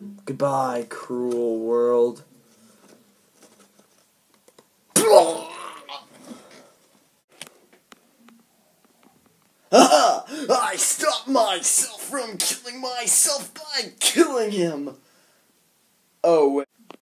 Goodbye, cruel world. Haha! I stopped myself from killing myself by killing him! Oh,